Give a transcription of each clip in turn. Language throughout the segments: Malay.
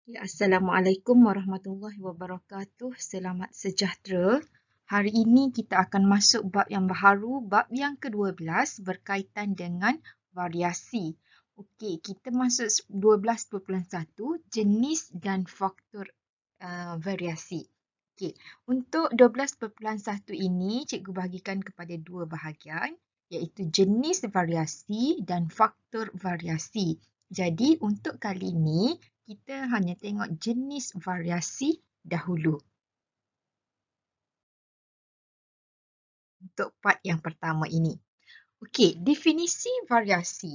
Ya, Assalamualaikum warahmatullahi wabarakatuh. Selamat sejahtera. Hari ini kita akan masuk bab yang baharu, bab yang ke-12 berkaitan dengan variasi. Okey, kita masuk 12.1 jenis dan faktor variasi. Okey, untuk 12.1 ini cikgu bahagikan kepada dua bahagian iaitu jenis variasi dan faktor variasi. Jadi untuk kali ini kita hanya tengok jenis variasi dahulu. Untuk part yang pertama ini. Okey, definisi variasi.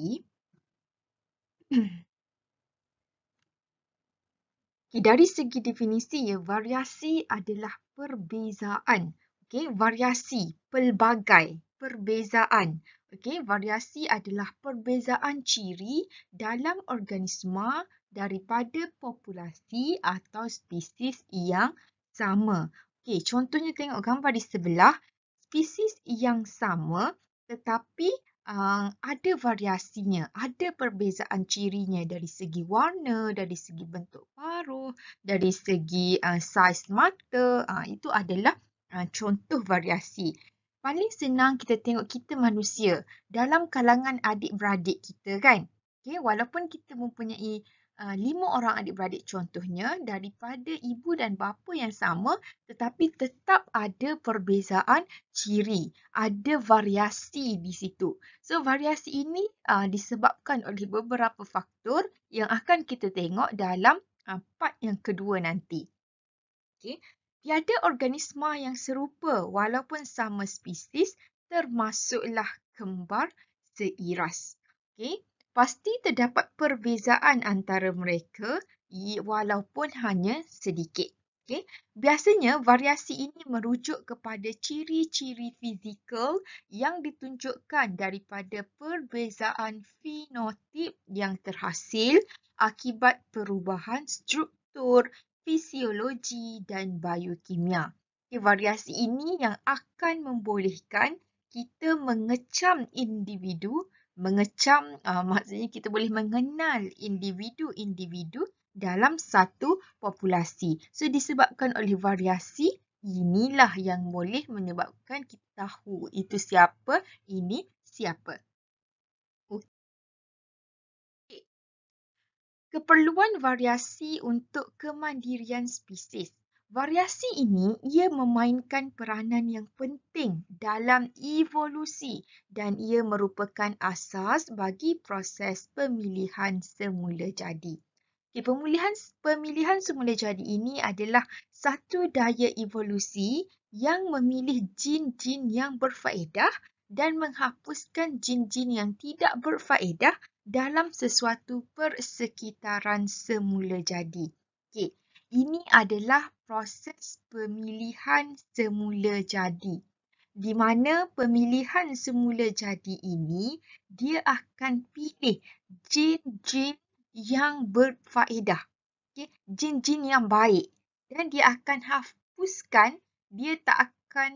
Dari segi definisi, variasi adalah perbezaan. Okey, variasi, pelbagai, perbezaan. Okey, variasi adalah perbezaan ciri dalam organisma daripada populasi atau spesies yang sama. Okey, contohnya tengok gambar di sebelah, spesies yang sama tetapi ada variasinya, ada perbezaan cirinya dari segi warna, dari segi bentuk paruh, dari segi saiz mata. Itu adalah contoh variasi. Paling senang kita tengok kita manusia dalam kalangan adik-beradik kita kan. Okay, walaupun kita mempunyai 5 orang adik-beradik contohnya daripada ibu dan bapa yang sama tetapi tetap ada perbezaan ciri, ada variasi di situ. So variasi ini disebabkan oleh beberapa faktor yang akan kita tengok dalam part yang kedua nanti. Okay. Tiada organisma yang serupa walaupun sama spesies termasuklah kembar seiras. Okay. Pasti terdapat perbezaan antara mereka walaupun hanya sedikit. Okay. Biasanya variasi ini merujuk kepada ciri-ciri fizikal yang ditunjukkan daripada perbezaan fenotip yang terhasil akibat perubahan struktur, fisiologi dan biokimia. Okay, variasi ini yang akan membolehkan kita mengecam individu, maksudnya kita boleh mengenal individu-individu dalam satu populasi. So disebabkan oleh variasi, inilah yang boleh menyebabkan kita tahu itu siapa, ini siapa. Okay. Keperluan variasi untuk kemandirian spesies. Variasi ini ia memainkan peranan yang penting dalam evolusi dan ia merupakan asas bagi proses pemilihan semula jadi. Pemilihan semula jadi ini adalah satu daya evolusi yang memilih jin-jin yang berfaedah dan menghapuskan jin-jin yang tidak berfaedah dalam sesuatu persekitaran semula jadi. Okey, ini adalah proses pemilihan semula jadi. Di mana pemilihan semula jadi ini, dia akan pilih jin-jin yang berfaedah. Okay? Jin-jin yang baik. Dan dia akan hapuskan, dia tak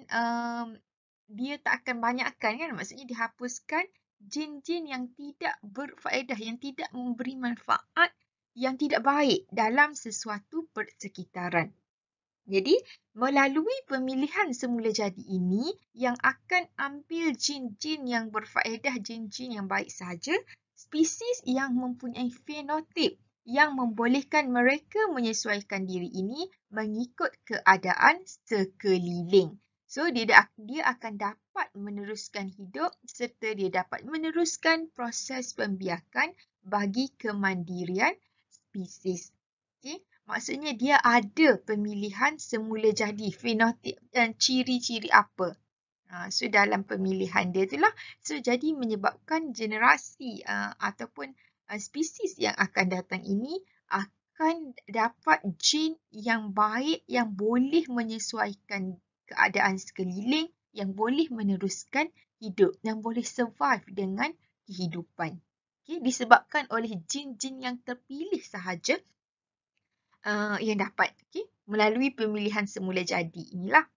akan banyakkan kan, maksudnya dihapuskan jin-jin yang tidak berfaedah, yang tidak memberi manfaat, yang tidak baik dalam sesuatu persekitaran. Jadi, melalui pemilihan semula jadi ini yang akan ambil jin-jin yang berfaedah, jin-jin yang baik sahaja, spesies yang mempunyai fenotip yang membolehkan mereka menyesuaikan diri ini mengikut keadaan sekeliling. So, dia akan dapat meneruskan hidup serta dia dapat meneruskan proses pembiakan bagi kemandirian spesies. Okay? Maksudnya dia ada pemilihan semula jadi, fenotip dan ciri-ciri apa. So dalam pemilihan dia itulah, so jadi menyebabkan generasi ataupun spesies yang akan datang ini akan dapat jin yang baik yang boleh menyesuaikan keadaan sekeliling, yang boleh meneruskan hidup, yang boleh survive dengan kehidupan. Okay, disebabkan oleh jin-jin yang terpilih sahaja yang dapat melalui pemilihan semula jadi inilah.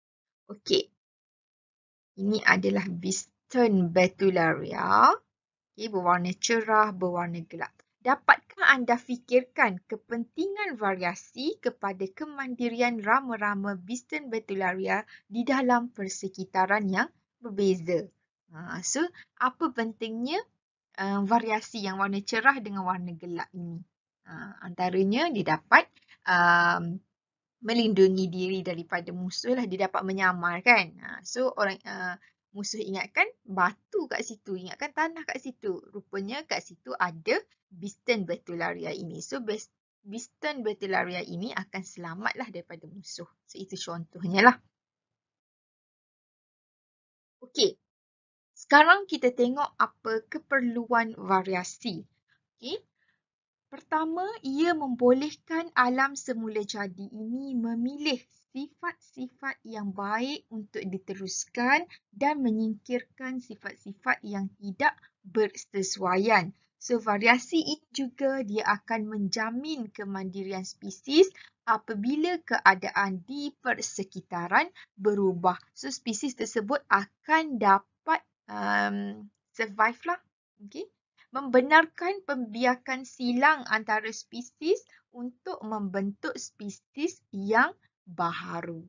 Okey. Ini adalah Biston betularia. berwarna cerah, berwarna gelap. Dapatkah anda fikirkan kepentingan variasi kepada kemandirian rama-rama Biston Betularia di dalam persekitaran yang berbeza? So, apa pentingnya variasi yang warna cerah dengan warna gelap ini? Antaranya dia dapat melindungi diri daripada musuh lah, dia dapat menyamar kan. So orang musuh ingatkan batu kat situ, ingatkan tanah kat situ. Rupanya kat situ ada Biston Betularia ini. So Biston Betularia ini akan selamatlah daripada musuh. So itu contohnya lah. Okey. Sekarang kita tengok apa keperluan variasi. Okey. Pertama, ia membolehkan alam semula jadi ini memilih sifat-sifat yang baik untuk diteruskan dan menyingkirkan sifat-sifat yang tidak bersesuaian. So, variasi ini juga dia akan menjamin kemandirian spesies apabila keadaan di persekitaran berubah. So, spesies tersebut akan dapat survive lah. Okay. Membenarkan pembiakan silang antara spesies untuk membentuk spesies yang baharu.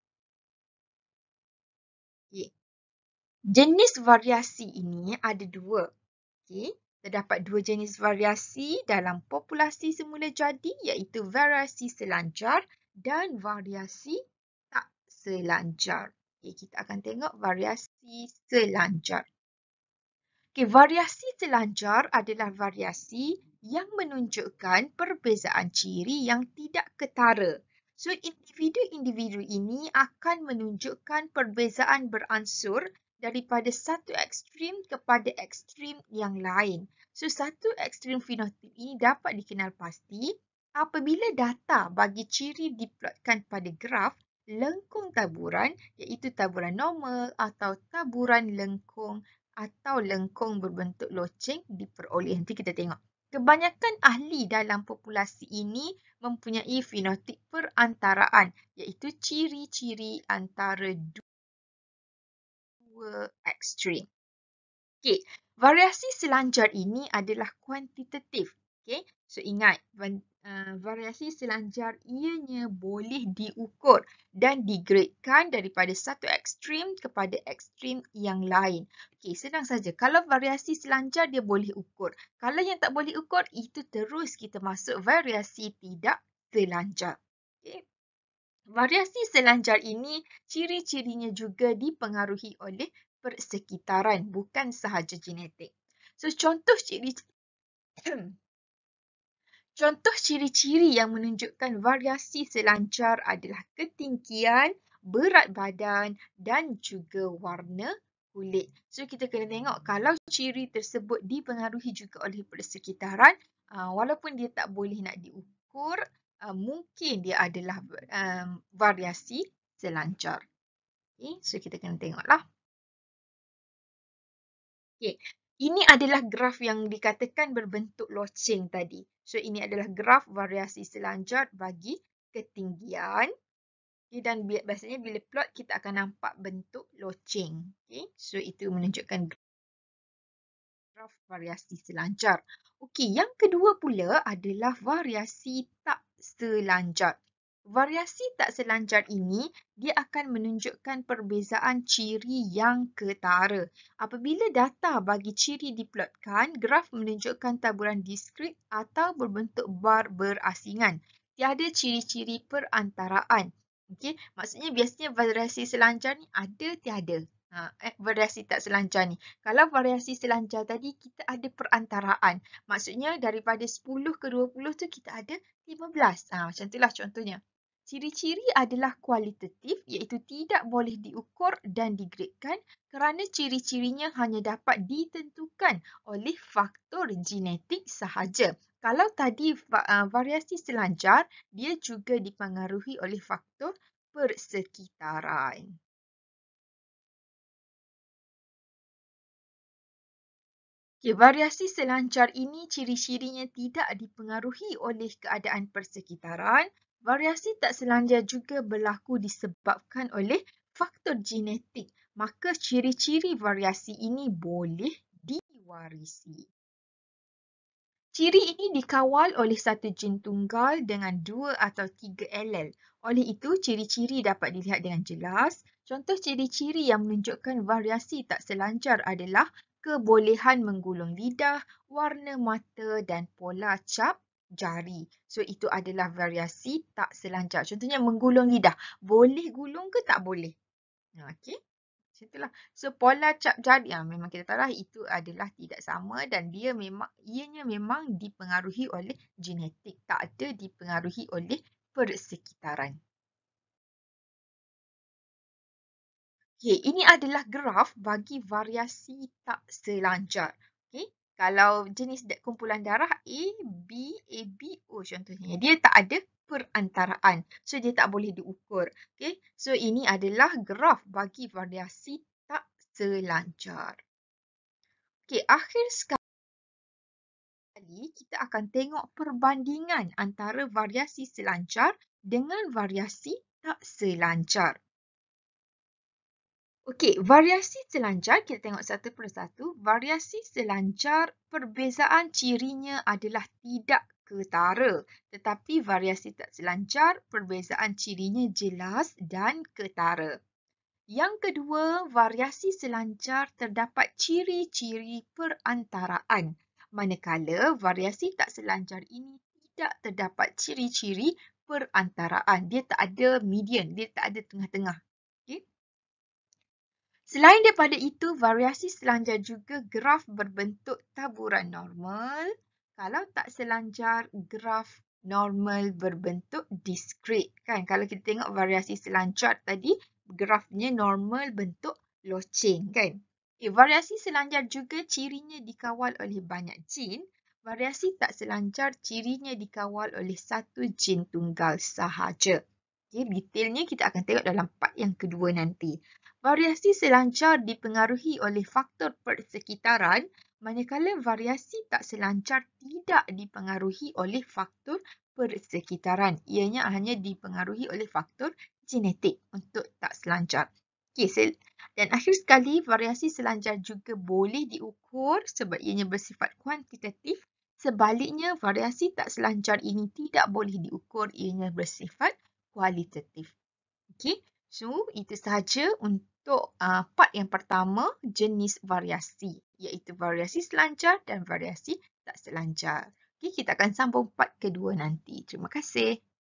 Okay. Jenis variasi ini ada dua. Okay. Terdapat dua jenis variasi dalam populasi semula jadi iaitu variasi selancar dan variasi tak selancar. Okay. Kita akan tengok variasi selancar. Okay, variasi selancar adalah variasi yang menunjukkan perbezaan ciri yang tidak ketara. So, individu-individu ini akan menunjukkan perbezaan beransur daripada satu ekstrim kepada ekstrim yang lain. So, satu ekstrim fenotip ini dapat dikenal pasti apabila data bagi ciri diplotkan pada graf lengkung taburan iaitu taburan normal atau taburan lengkung atau lengkung berbentuk loceng diperoleh. Nanti kita tengok. Kebanyakan ahli dalam populasi ini mempunyai fenotip perantaraan iaitu ciri-ciri antara dua ekstrim. Okay. Variasi selancar ini adalah kuantitatif. Okay. So ingat, variasi selancar ianya boleh diukur dan digradekan daripada satu ekstrim kepada ekstrim yang lain. Okay, senang saja. Kalau variasi selancar dia boleh ukur. Kalau yang tak boleh ukur, itu terus kita masuk variasi tidak selancar. Okay. Variasi selancar ini ciri-cirinya juga dipengaruhi oleh persekitaran, bukan sahaja genetik. So contoh ciri-ciri yang menunjukkan variasi selancar adalah ketinggian, berat badan dan juga warna kulit. So kita kena tengok kalau ciri tersebut dipengaruhi juga oleh persekitaran, walaupun dia tak boleh nak diukur, mungkin dia adalah variasi selancar. Okay, so kita kena tengoklah. Okay. Ini adalah graf yang dikatakan berbentuk loceng tadi. So, ini adalah graf variasi selancar bagi ketinggian. Okay, dan biasanya bila plot, kita akan nampak bentuk loceng. Okay, so, itu menunjukkan graf variasi selancar. Okey, yang kedua pula adalah variasi tak selancar. Variasi tak selancar ini, dia akan menunjukkan perbezaan ciri yang ketara. Apabila data bagi ciri diplotkan, graf menunjukkan taburan diskrit atau berbentuk bar berasingan. Tiada ciri-ciri perantaraan. Okey, maksudnya biasanya variasi selancar ni ada, tiada. Variasi tak selancar ni. Kalau variasi selancar tadi, kita ada perantaraan. Maksudnya daripada 10 ke 20 tu kita ada 15. Macam itulah contohnya. Ciri-ciri adalah kualitatif iaitu tidak boleh diukur dan digradekan kerana ciri-cirinya hanya dapat ditentukan oleh faktor genetik sahaja. Kalau tadi variasi selancar, dia juga dipengaruhi oleh faktor persekitaran. Okay, variasi selancar ini ciri-cirinya tidak dipengaruhi oleh keadaan persekitaran. Variasi tak selancar juga berlaku disebabkan oleh faktor genetik. Maka ciri-ciri variasi ini boleh diwarisi. Ciri ini dikawal oleh satu jin tunggal dengan 2 atau 3 allel. Oleh itu, ciri-ciri dapat dilihat dengan jelas. Contoh ciri-ciri yang menunjukkan variasi tak selancar adalah kebolehan menggulung lidah, warna mata dan pola cap jari. So, itu adalah variasi tak selancar. Contohnya menggulung lidah. Boleh gulung ke tak boleh? Okey. Itulah. So, pola cap jari memang kita tahu lah itu adalah tidak sama dan ianya memang dipengaruhi oleh genetik, tak ada dipengaruhi oleh persekitaran. Okey, ini adalah graf bagi variasi tak selancar. Okey, kalau jenis kumpulan darah A, B, AB, O contohnya, dia tak ada perantaraan. So, dia tak boleh diukur. Okey, so ini adalah graf bagi variasi tak selancar. Okey, akhir sekali kita akan tengok perbandingan antara variasi selancar dengan variasi tak selancar. Okey, variasi selancar kita tengok satu persatu. Variasi selancar perbezaan cirinya adalah tidak ketara. Tetapi variasi tak selancar perbezaan cirinya jelas dan ketara. Yang kedua, variasi selancar terdapat ciri-ciri perantaraan. Manakala variasi tak selancar ini tidak terdapat ciri-ciri perantaraan. Dia tak ada median, dia tak ada tengah-tengah. Okay? Selain daripada itu, variasi selancar juga graf berbentuk taburan normal. Kalau tak selancar, graf normal berbentuk diskret. Kan? Kalau kita tengok variasi selancar tadi, grafnya normal bentuk loceng. Kan? Variasi selancar juga cirinya dikawal oleh banyak jin. Variasi tak selancar cirinya dikawal oleh satu jin tunggal sahaja. Okay, detailnya kita akan tengok dalam part yang kedua nanti. Variasi selancar dipengaruhi oleh faktor persekitaran, manakala variasi tak selancar tidak dipengaruhi oleh faktor persekitaran. Ianya hanya dipengaruhi oleh faktor genetik untuk tak selancar. Okay, dan akhir sekali, variasi selancar juga boleh diukur sebab ianya bersifat kuantitatif. Sebaliknya, variasi tak selancar ini tidak boleh diukur, ianya bersifat kualitatif. Okay, so itu sahaja untuk part yang pertama, jenis variasi, iaitu variasi selancar dan variasi tak selancar. Okay, kita akan sambung part kedua nanti. Terima kasih.